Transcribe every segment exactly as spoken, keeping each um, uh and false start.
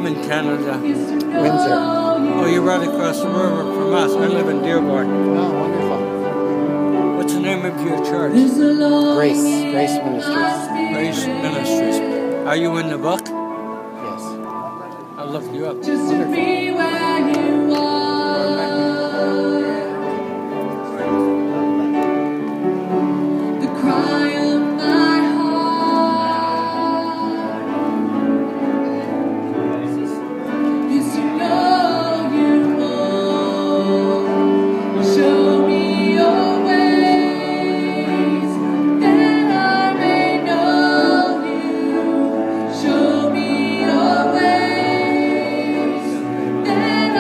from in Canada? Windsor. Oh, you're right across the river from us. I live in Dearborn. Oh, wonderful. What's the name of your church? Grace. Grace Ministries. Grace Ministries. Are you in the book? Yes. I'll look you up. Just to be where you are. The cry of my heart is to know you more. Show me your ways that I may know you. Show me your ways that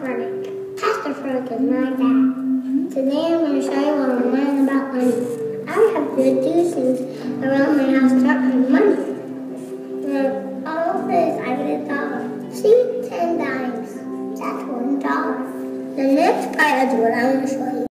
Frank. Pastor Frank is my dad. Today I'm going to show you what I'm learning about money. I have to do things around my house to earn money. For all of this, I get a dollar. See, ten dimes. That's one dollar. The next part is what I want to show you.